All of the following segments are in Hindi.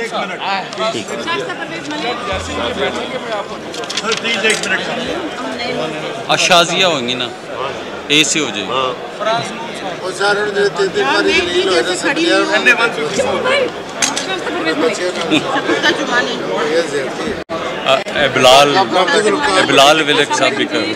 शाजिया होंगी ना, ए से हो जाएगी। बिलाल विलक साहब भी कर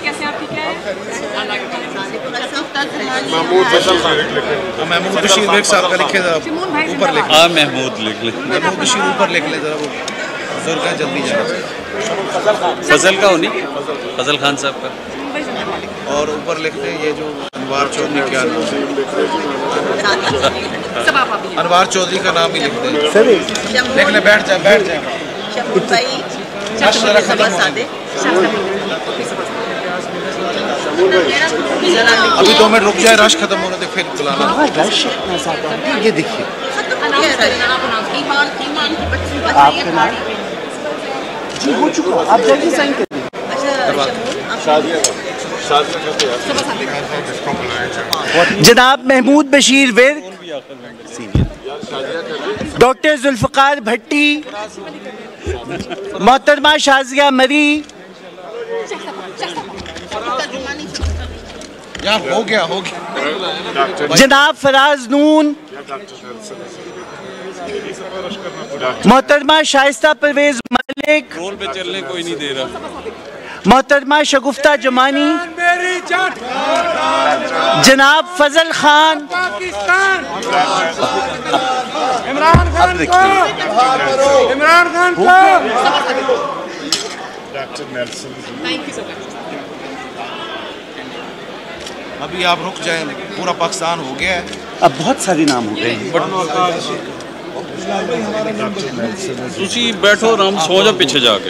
महमूद बशीर बेग साहब का लिखे जरा ऊपर लिख। हाँ महमूद लिख ले, महमूद बशीर ऊपर लिख ले जरा, वो बुजुर्ग हैं जल्दी जाए। फजल का होनी, फजल खान साहब का। और ऊपर लिखते हैं ये जो अनवार चौधरी, क्या अनवार चौधरी का नाम ही लिखते हैं। लिख ले, बैठ जाए बैठ जाए। अभी 2 मिनट रुक जाए, रश खत्म होने तक फिर बुलाना। रश इतना ज़्यादा, ये देखिए जी हो चुका, आप जल्दी साइन कर दीजिए। जनाब महमूद बशीर विर्क, डॉक्टर जुल्फ़कार भट्टी, मोहतरमा शाजिया मरी, यार हो गया जनाब फराज नून, मोहतरमा शाइस्ता परवेज मलिक, रोल पे चलने कोई नहीं दे रहा, मोहतरमा शगुफ्ता जमानी, जनाब फजल खान, इमरान खान को अभी आप रुक जाएं, पूरा पाकिस्तान हो गया है। अब बहुत सारे नाम हो गए हैं। तुसी बैठो आराम, सो जाओ पीछे जाके।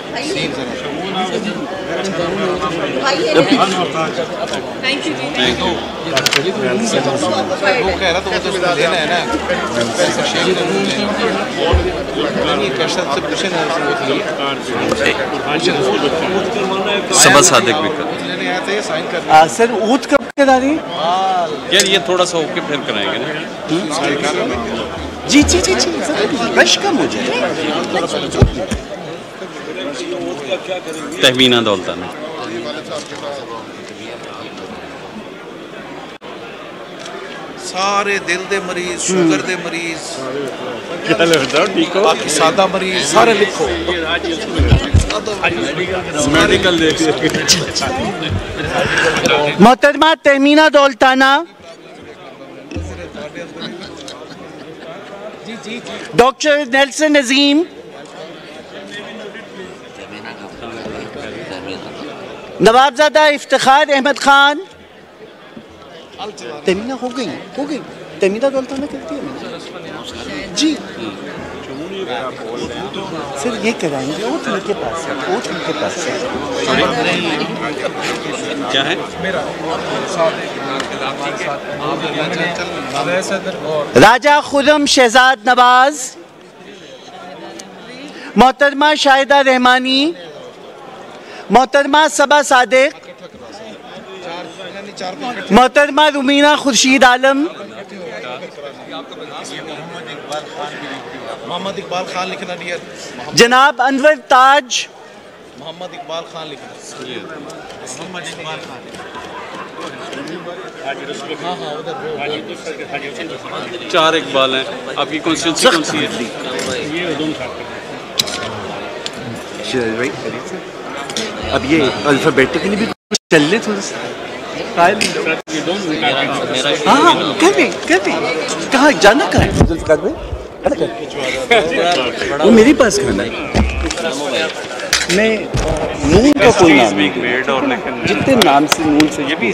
सबा सादिक भी कर सर, ऊद कब करा रही? यार ये थोड़ा सा होके फिर कराएंगे ना। जी जी जी जी, रश कम हो जाए। तहमीना दौलताना, सारे दिल दे मरीज, शुगर दे मरीज, बाकी सादा मरीज सारे लिखो। मेडिकल मोहतरमा तहमीना दौलताना, डॉक्टर नेल्सन नजीम, नवाबजादा इफ्तिखार अहमद खान। तहमीना हो गई तहमीना दौलताना करती है जी। सर ये कराएंगे, ओथ इनके पास है, ओथ इनके पास है। क्या है? राजा खुर्रम शहजाद नवाज, मोहतरमा शाहिदा रहमानी, मोहतरमा सबा सादिक, मोहतरमा रुमीना खुर्शीद आलम, मोहम्मद इकबाल खान लिखना डियर, जनाब अनवर ताज, मोहम्मद इकबाल खान लिखना, मोहम्मद इकबाल खान। चार इकबाल हैं। आपकी कॉन्स्टिट्यूंसी कौन सी है? अब ये अल्फाबेटिकली भी चलने थोड़ा सा। हाँ कहते कहाँ जाना कहाँ है? वो मेरे पास खाना है। मैं नून का कोई नाम नहीं, जितने नाम से नून से ये भी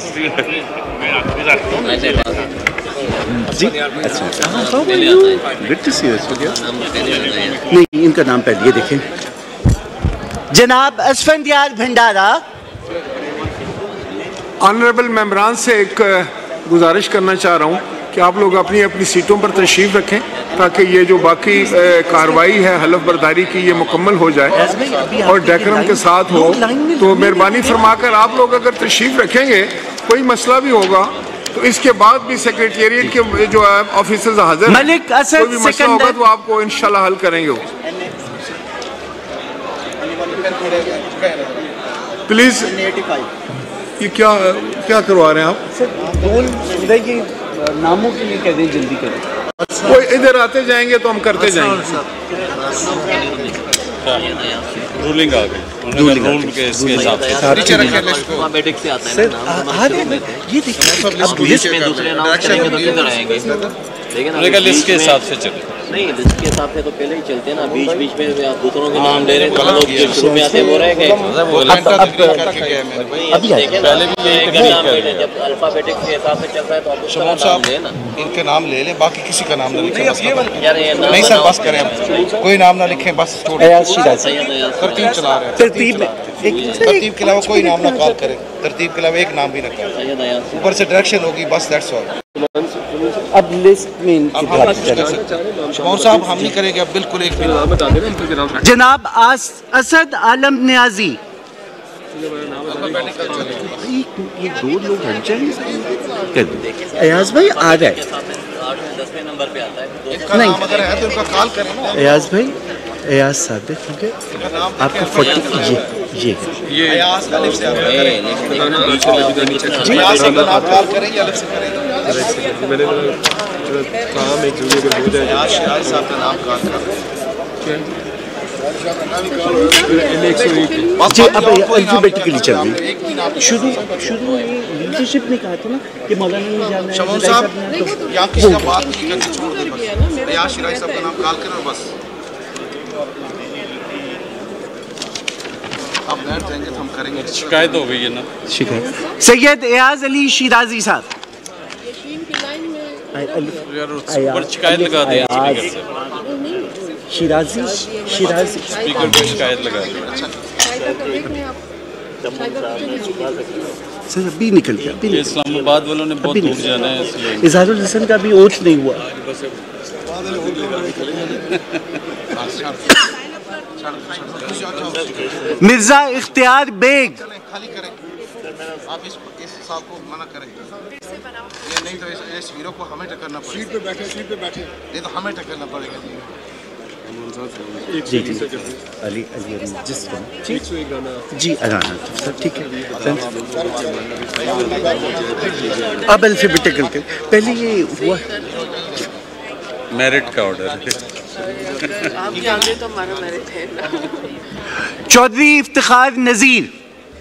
जी। अच्छा, गुड टू सी यू। नहीं, इनका नाम पहले ये देखें। जनाब असफंदियार भंडारा। ऑनरेबल मेंबरान से एक गुजारिश करना चाह रहा हूँ कि आप लोग अपनी अपनी सीटों पर तशरीफ़ रखें ताकि ये जो बाकी कार्रवाई है हलफ बर्दारी की ये मुकम्मल हो जाए और डेकोरम के साथ हो। तो मेहरबानी फरमाकर आप लोग अगर तशरीफ़ रखेंगे, कोई मसला भी होगा तो इसके बाद भी सेक्रेटेरिएट के जो ऑफिसर्स हाजिर, कोई भी मसला होगा तो आपको इंशाल्लाह हल करेंगे। प्लीज ये क्या क्या करवा रहे हैं आप? सर ये नामों के लिए कह दें, जल्दी करें। वो इधर आते जाएंगे तो हम करते जाएंगे। रूलिंग आ गई, रूल के इसके हिसाब से अल्फाबेटिक से आता है ना, ये देखिए अब लिस्ट में दूसरे नाम चलेंगे तो किधर आएंगे? लेकिन लिस्ट के हिसाब से चले। नहीं, लिस्ट के हिसाब से तो पहले ही चलते हैं ना, बीच बीच में आप दूसरों के नाम ले रहे हैं, तो लोग जो शुरू में आते हैं वो रह गए। अभी पहले भी जब अल्फाबेटिक के हिसाब से चल रहा है तो आप उसका नाम ले ना, इनके नाम ले लें, बाकी किसी का नाम ना लिखें। यार ये नाम नहीं सर, बस करें, कोई नाम ना लिखें, बस तरतीब चला रहे हैं। तरतीब के अलावा कोई नाम ना कॉल करें, तरतीब के अलावा एक नाम भी ना करें, ऊपर से डायरेक्शन होगी, बस दैट्स ऑल। अब लिस्ट में इनकी बात चलें। शमौन साहब हम नहीं करेंगे अब, बिल्कुल एक भी। जनाब असद आलम न्याजी, ये दो लोग हट जाएंगे। अयाज भाई आ जाए, 10वें नंबर पे आता है। इनका नाम अगर है तो इनका कॉल करें ना। अयाज भाई, अयाज सादिक, ठीक है आपको 40 ये अयाज अलिफ से आता है, अयाज का नाम कॉल करें या अलिफ से करें? मैंने काम एक जगह पे हो जाए। अयाज साहब का नाम कॉल करें। जी, अब अल्फाबेटिकली चल रही। शुरू में लीडरशिप ने कहा था ना कि मौलाना नहीं जाना है। शमौन साहब यहाँ किसी का बात नहीं करनी, छोड़ दें बस। अयाज शिराई साहब का नाम कॉल करें बस। आप बैठ जाएंगे तो हम करेंगे। शिकायत हो गई है ना। शिकायत सैयद एयाज अली शिराजी साहब, ऊपर शिकायत लगा दी स्पीकर से। शिराजी स्पीकर पे शिकायत लगा दी। सर अभी निकल गया, अभी ये इस्लामाबाद वालों ने बहुत दूर जाना है, इसलिए इजहारुल हसन का भी ओथ नहीं हुआ। मिर्जा इख्तियार बेग, खाली करें, आप इस साहब को मना करें। ये नहीं तो इस हीरो को हमें टक्करना पड़ेगा। सीट पे बैठे नहीं तो हमें टक्करना पड़ेगा। जी अली जिस जी अगाना सर, ठीक है। अब अल्फाबेटिकल के पहले ये हुआ मेरिट का ऑर्डर। आप जानते तो हमारा मेरिट है ना। चौधरी इफ्तिखार नज़ीर,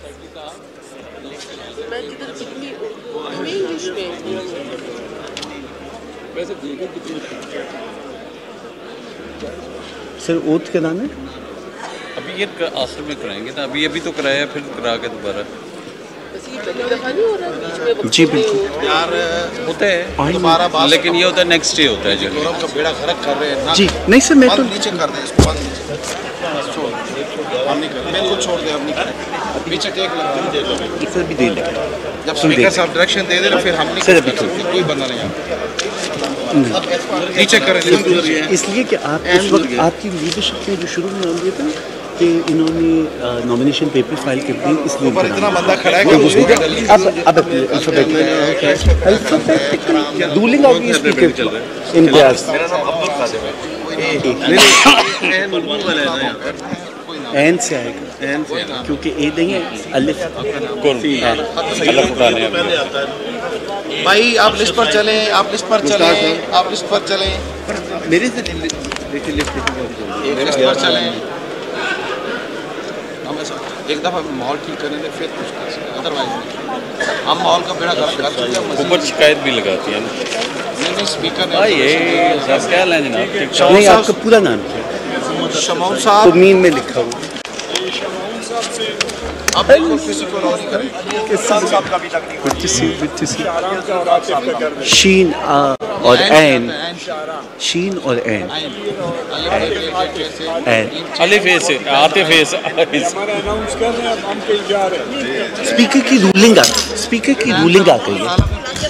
सर ओथ का नाम है। अभी ये आखिर में कराएंगे ना, अभी तो कराया, फिर करा के दोबारा। जी बिल्कुल यार होता है दोबारा बात, लेकिन ये होता है नेक्स्ट डे होता है जो गौरव का बेड़ा गर्क कर रहे हैं ना। जी नहीं सर, मैं तो नीचे कर दें इसको, बंद नीचे छोड़ दें, हम नहीं करें, बिल्कुल छोड़ दें, हम नहीं करें। पीछे टेक लगा सर भी दे लें, जब स्पीकर साहब डायरेक्शन दे दे फिर हम नहीं सर, कर सकते, कोई बंदा नहीं आता। नीचे करें इसलिए कि आप उस वक्त आपकी लीडरशिप में जो शुरू में नाम दिया था कि इन्होंने नॉमिनेशन पेपर फाइल कर दिए, इसलिए ऊपर इतना बंदा खड़ा है कि अब रूलिंग होगी स्पीकर इम्तियाज एन से आएगा, क्योंकि ए नहीं है, अलिफ भाई आप लिस्ट पर चलें, आप लिस्ट पर चलें, आप लिस्ट पर चलें, मेरे से लिस्ट पर चलें। हम एक दफ़ा माहौल ठीक करेंगे फिर कुछ कर सकते, अदरवाइज हम माहौल का बेड़ा गर्क कर सकते हैं। ऊपर शिकायत भी लगाती है नहीं स्पीकर ने ये सब क्या लें जनाब। नहीं, आपका पूरा नाम क्या है? शमौन साहब मीन में लिखा हुआ। अब बिल्कुल किसी को लो नहीं करें। शीन और एन, शीन और एन, अलिफ ए से आतिफ ए से। स्पीकर की रूलिंग आ गई है।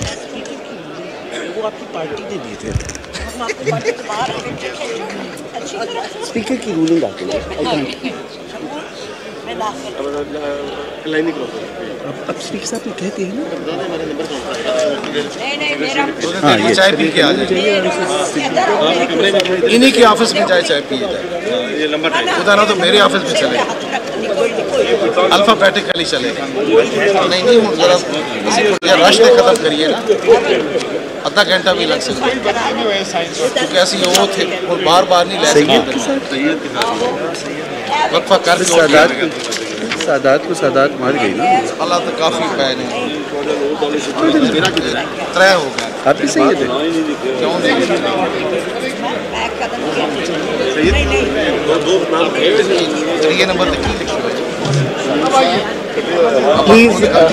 वो आपकी पार्टी ने दिए थे। स्पीकर की रूलिंग आ गई है। अब स्पीकर साहब ने कहते हैं ना, हाँ ये चाय पी के आ जाए, इन्हीं के ऑफिस में चाय पिए जाए, खुदा ना तो मेरे ऑफिस में चले। अल्फाबेटिकली चलेगा। नहीं नहीं जरा रास्ते ख़त्म करिए ना, आधा घंटा भी लग सकता है क्योंकि ऐसी वो थे और बार बार नहीं ले सकते। वक्फा कर सादात को सादात मार गई ना। अल्लाह तो काफ़ी पैन है, 3 हो गए। आप भी सही है क्यों नहीं? ये नंबर लिखी प्लीज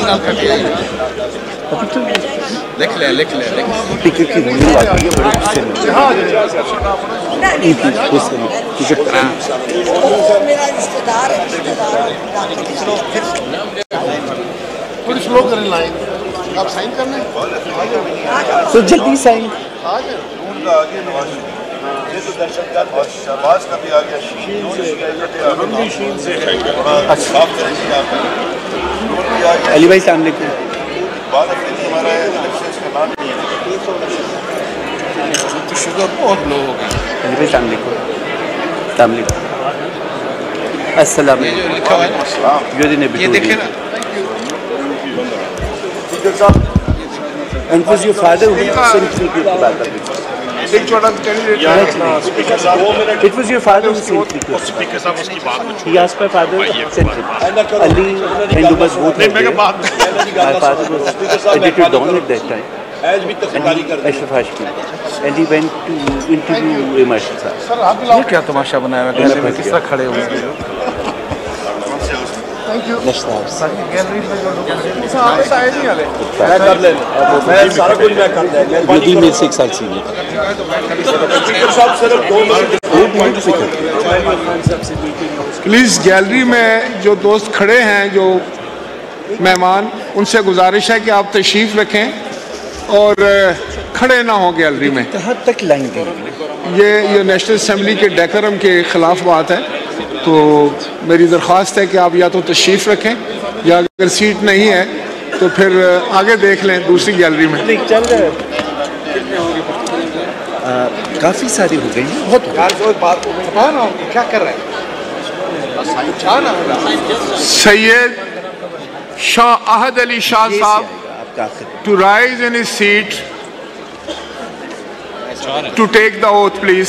लिख ले टिकट की वीडियो आती है बड़े गुस्से में टिकट मेरा रिश्तेदार है, थोड़ी स्लो करें लाइन, आप साइन करना है तो जल्दी साइन। ये तो दहशतगर्द और शहबाज का भी आ गया। अली भाई सलाम अलैकुम। तो शुगर बहुत लो हो गया। अली भाई सलाम अलैकुम। अस्सलाम ये जो लिखा हुआ है ये देखे ना। And was your father who sent me to Baghdad? एक छोटा candidate It was your father who sent me to speaker साहब उसकी बात में He asked my father sent him. Ali and Ubas both were there. My father was editor Dawn at that time. Ashraf Hashmi. And he went to interview Marshal Saab. ये क्या तमाशा बनाया हुआ है, किस तरह खड़े हुए हैं। मोदी मेरे से 1 साल सीनियर। प्लीज़ गैलरी में जो दोस्त खड़े हैं, जो मेहमान, उनसे गुजारिश है कि आप तशरीफ़ रखें और खड़े ना हों गैलरी में। कहाँ तक लाइन देंगे? ये नेशनल असम्बली के डेकोरम के ख़िलाफ़ बात है, तो मेरी दरख्वास्त है कि आप या तो तशरीफ़ रखें या अगर सीट नहीं है तो फिर आगे देख लें दूसरी गैलरी में। चल रहा है। काफ़ी सारी हो गई, बहुत क्या कर रहे हैं? सैयद शाह अहद अली शाह साहब to rise in his seat to take the oath please.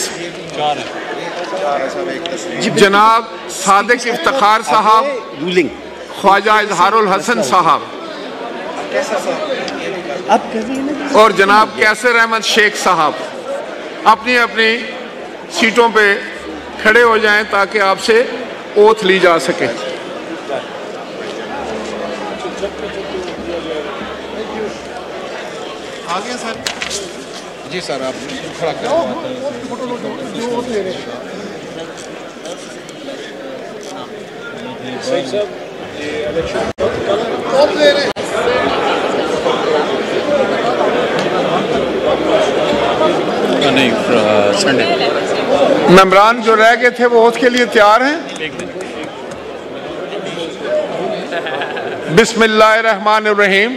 जनाब सादिक इफ्तिखार साहब, रूलिंग ख्वाजा इजहारुल हसन साहब और जनाब कैसर अहमद शेख साहब अपनी अपनी सीटों पे खड़े हो जाएं ताकि आपसे ओथ ली जा सके। आगे सर जी सर आप खड़ा करें। नहीं संडे मेंबरान जो रह गए थे वो ओथ के लिए तैयार हैं। बिस्मिल्लाहिर्रहमानिर्रहीम।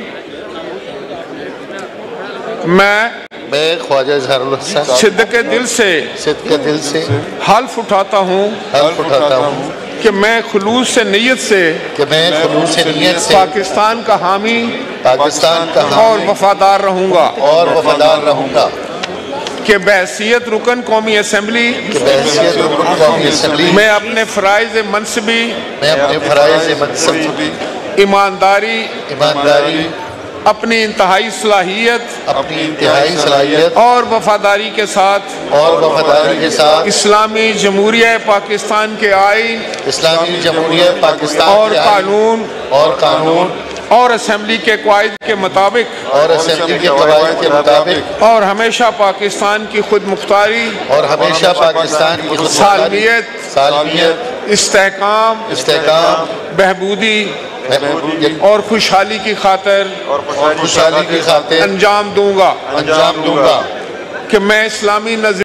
मैं ख्वाजा इजहारुल हसन सिद्दक़ दिल से हल्फ उठाता हूँ कि मैं खुलूस से नीयत से पाकिस्तान का हामी और वफादार रहूँगा कि बहैसियत रुकन कौमी असम्बली मैं अपने फ़राइज़ मनसबी ईमानदारी अपनी इंतहाई सलाहियत और वफादारी के साथ इस्लामी जमहूरिया पाकिस्तान के आईन और कानून और असम्बली के क़वाइद के मुताबिक और हमेशा पाकिस्तान की खुद मुख्तारी सालमियत इस्तेहकाम बहबूदी और खुशहाली की खातिर अंजाम दूंगा कि मैं इस्लामी नज़रिए